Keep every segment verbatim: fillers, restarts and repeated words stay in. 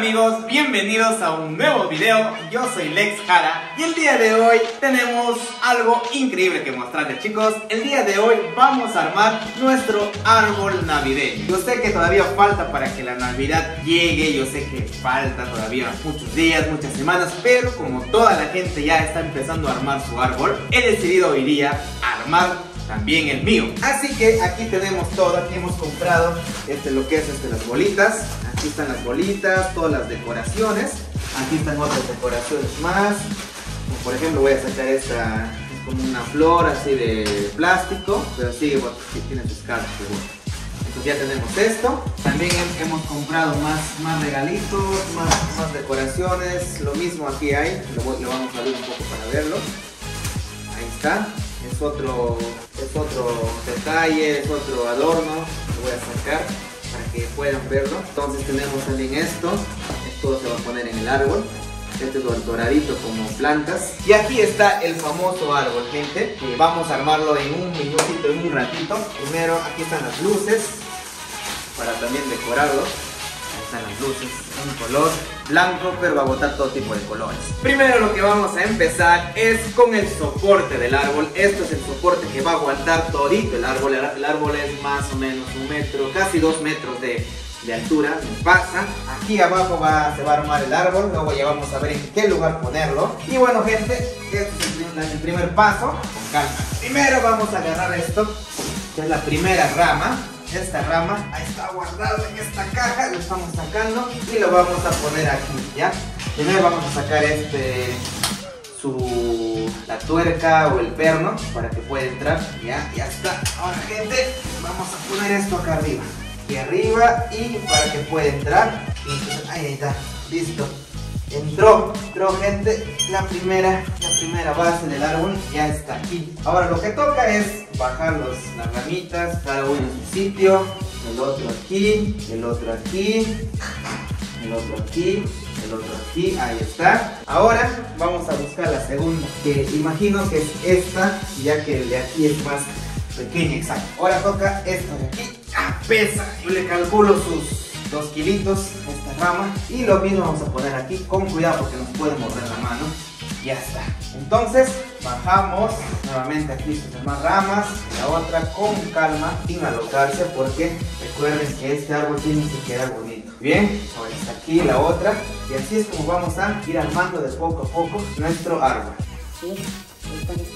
amigos, bienvenidos a un nuevo video. Yo soy Lex Jara y el día de hoy tenemos algo increíble que mostrarles, chicos. El día de hoy vamos a armar nuestro árbol navideño. Yo sé que todavía falta para que la Navidad llegue, yo sé que falta todavía muchos días, muchas semanas, pero como toda la gente ya está empezando a armar su árbol, he decidido hoy día armar también el mío. Así que aquí tenemos todo, aquí hemos comprado este, lo que es este, las bolitas. Aquí están las bolitas, todas las decoraciones. Aquí están otras decoraciones más. Como por ejemplo voy a sacar esta, es como una flor así de plástico, pero sigue, bueno, tiene sus caras, seguro. Entonces ya tenemos esto. También hemos comprado más, más regalitos, más, más decoraciones. Lo mismo aquí hay, lo, lo vamos a abrir un poco para verlo. Ahí está. Es otro, es otro detalle, es otro adorno que voy a sacar para que puedan verlo. Entonces tenemos también esto, esto se va a poner en el árbol. Este es doradito como plantas. Y aquí está el famoso árbol, gente, que vamos a armarlo en un minutito, en un ratito. Primero aquí están las luces para también decorarlo. Ahí están las luces, un color blanco, pero va a botar todo tipo de colores. Primero lo que vamos a empezar es con el soporte del árbol. Esto es el soporte que va a aguantar todito el árbol. El árbol es más o menos un metro, casi dos metros de, de altura, me pasa. Aquí abajo va, se va a armar el árbol, luego ya vamos a ver en qué lugar ponerlo. Y bueno, gente, este es el, el primer paso, con calma. Primero vamos a agarrar esto, que es la primera rama. Esta rama, ahí está guardado en esta caja, lo estamos sacando y lo vamos a poner aquí, ¿ya? Primero vamos a sacar este, su, la tuerca o el perno para que pueda entrar, ¿ya? Ya está. Ahora, gente, vamos a poner esto acá arriba, aquí arriba y para que pueda entrar. Y entonces, ahí, ahí está, listo. Entró, entró, gente, la primera, la primera base del árbol ya está aquí. Ahora lo que toca es bajar los, las ramitas, cada uno en su sitio. El otro aquí, el otro aquí, el otro aquí, el otro aquí, ahí está. Ahora vamos a buscar la segunda, que imagino que es esta, ya que el de aquí es más pequeño, exacto. Ahora toca esto de aquí, ah, pesa, yo le calculo sus dos kilitos esta rama y lo mismo vamos a poner aquí con cuidado porque nos puede morder la mano. Ya está. Entonces bajamos nuevamente aquí sus demás ramas, la otra con calma, sin alocarse, porque recuerden que este árbol tiene que quedar bonito. Bien, ahora está aquí la otra y así es como vamos a ir armando de poco a poco nuestro árbol. Sí, listo, listo.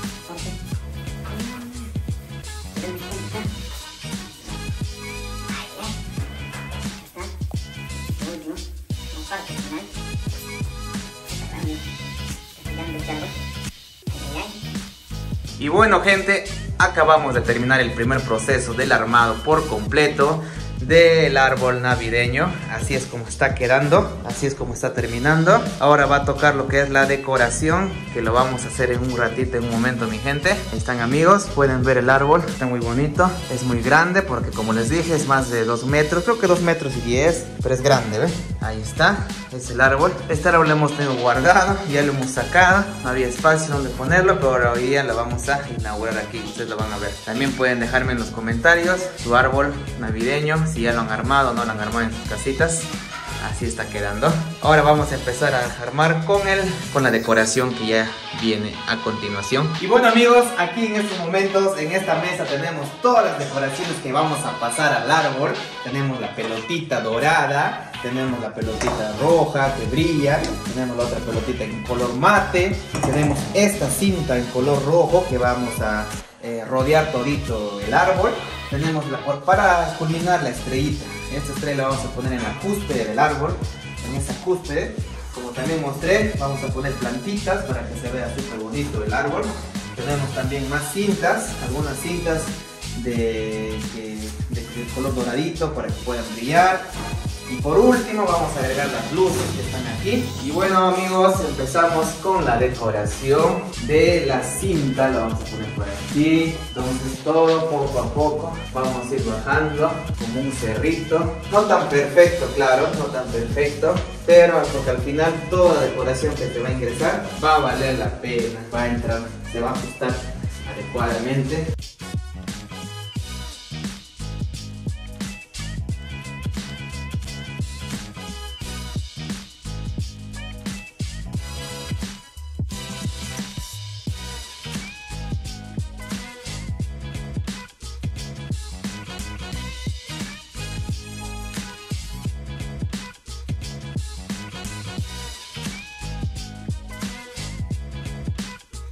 Y bueno, gente, acabamos de terminar el primer proceso del armado por completo del árbol navideño. Así es como está quedando, así es como está terminando. Ahora va a tocar lo que es la decoración, que lo vamos a hacer en un ratito, en un momento, mi gente. Ahí están, amigos, pueden ver el árbol, está muy bonito. Es muy grande porque, como les dije, es más de dos metros, creo que dos metros y diez, pero es grande, ¿ven? Ahí está, es el árbol. Este árbol lo hemos tenido guardado, ya lo hemos sacado, no había espacio donde ponerlo, pero hoy día lo vamos a inaugurar aquí, ustedes lo van a ver. También pueden dejarme en los comentarios su árbol navideño, si ya lo han armado o no lo han armado en sus casitas. Así está quedando. Ahora vamos a empezar a armar con el, con la decoración que ya viene a continuación. Y bueno, amigos, aquí en estos momentos, en esta mesa tenemos todas las decoraciones que vamos a pasar al árbol. Tenemos la pelotita dorada, tenemos la pelotita roja que brilla, tenemos la otra pelotita en color mate, tenemos esta cinta en color rojo que vamos a eh, rodear todito el árbol. Tenemos la, para culminar la estrellita. Esta estrella la vamos a poner en la cúspide del árbol. En esa cúspide, como también mostré, vamos a poner plantitas para que se vea súper bonito el árbol. Tenemos también más cintas, algunas cintas de, de, de, de color doradito para que puedan brillar. Y por último vamos a agregar las luces que están aquí. Y bueno, amigos, empezamos con la decoración de la cinta. La vamos a poner por aquí. Entonces todo poco a poco vamos a ir bajando como un cerrito. No tan perfecto, claro, no tan perfecto, pero porque al final toda la decoración que te va a ingresar va a valer la pena. Va a entrar, se va a ajustar adecuadamente.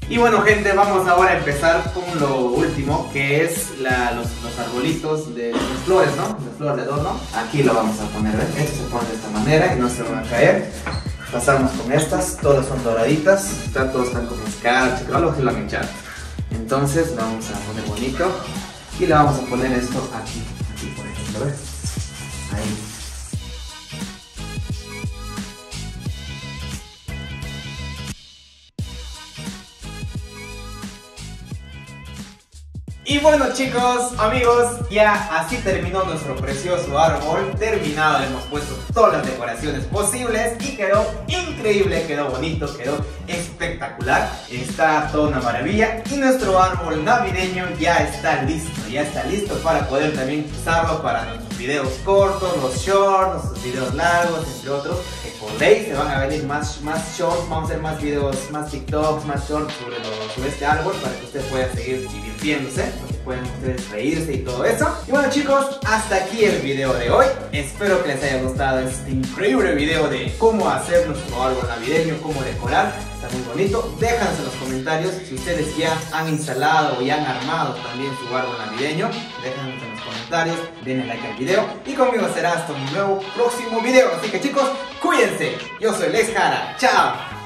Y bueno gente, vamos ahora a empezar con lo último, que es la, los, los arbolitos de las flores, ¿no? Las flores de adorno. Aquí lo vamos a poner, ¿ven? Esto se pone de esta manera y no se van a caer. Pasamos con estas, todas son doraditas, están, todos están como escarcha, algo que lo han echado. Entonces lo vamos a poner bonito y le vamos a poner esto aquí, aquí por ejemplo, ¿ves? Ahí. Y bueno chicos, amigos, ya así terminó nuestro precioso árbol. Terminado, le hemos puesto todas las decoraciones posibles y quedó increíble, quedó bonito, quedó espectacular. Está toda una maravilla y nuestro árbol navideño ya está listo, ya está listo para poder también usarlo para nuestros videos cortos, los shorts, nuestros videos largos, entre otros. Que por ley se van a venir más, más shorts, vamos a hacer más videos, más TikToks, más shorts sobre, lo, sobre este árbol para que usted pueda seguir divirtiéndose. Que pueden ustedes reírse y todo eso. Y bueno chicos, hasta aquí el video de hoy. Espero que les haya gustado este increíble video de cómo hacer nuestro árbol navideño, cómo decorar. Está muy bonito. Déjanos en los comentarios si ustedes ya han instalado o ya han armado también su árbol navideño. Déjanos en los comentarios, denle like al video y conmigo será hasta un nuevo próximo video. Así que chicos, cuídense. Yo soy Lex Jara. Chao.